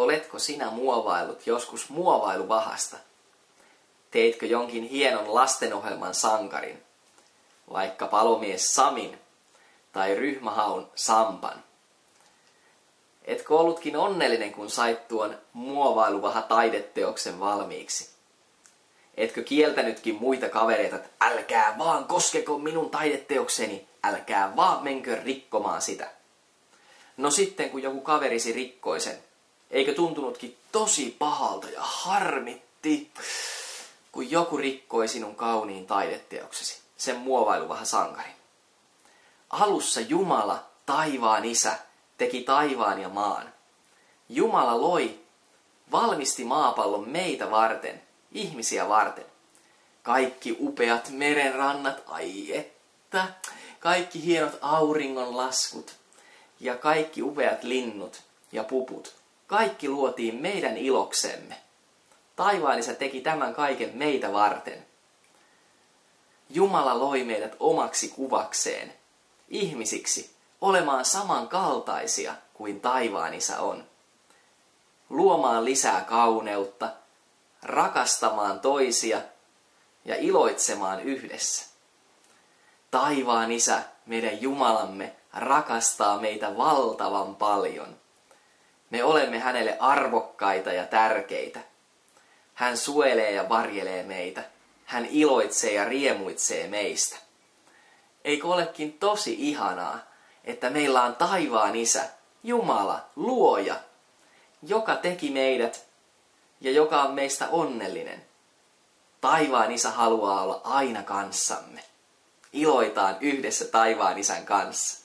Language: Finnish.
Oletko sinä muovaillut joskus muovailuvahasta? Teitkö jonkin hienon lastenohjelman sankarin, vaikka palomies Samin tai ryhmähaun Sampan? Etkö ollutkin onnellinen, kun sait tuon muovailuvaha taideteoksen valmiiksi? Etkö kieltänytkin muita kavereita, että älkää vaan koskeko minun taideteokseni, älkää vaan menkö rikkomaan sitä? No sitten kun joku kaverisi rikkoi sen, eikö tuntunutkin tosi pahalta ja harmitti, kun joku rikkoi sinun kauniin taideteoksesi, sen muovailuvaha sankarin? Alussa Jumala, taivaan Isä, teki taivaan ja maan. Jumala loi, valmisti maapallon meitä varten, ihmisiä varten. Kaikki upeat merenrannat, ai että, kaikki hienot auringonlaskut ja kaikki upeat linnut ja puput. Kaikki luotiin meidän iloksemme. Taivaan Isä teki tämän kaiken meitä varten. Jumala loi meidät omaksi kuvakseen, ihmisiksi, olemaan samankaltaisia kuin taivaan Isä on. Luomaan lisää kauneutta, rakastamaan toisia ja iloitsemaan yhdessä. Taivaan Isä, meidän Jumalamme, rakastaa meitä valtavan paljon. Me olemme hänelle arvokkaita ja tärkeitä. Hän suojelee ja varjelee meitä. Hän iloitsee ja riemuitsee meistä. Eikö olekin tosi ihanaa, että meillä on taivaan Isä, Jumala, luoja, joka teki meidät ja joka on meistä onnellinen. Taivaan Isä haluaa olla aina kanssamme. Iloitaan yhdessä taivaan Isän kanssa.